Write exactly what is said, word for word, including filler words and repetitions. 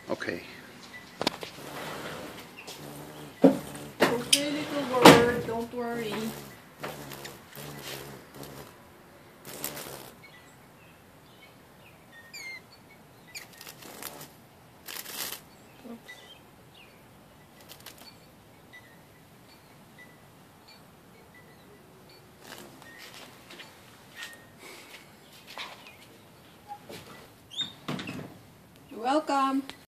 Okay. Okay, little bird, don't worry. Oops. You're welcome.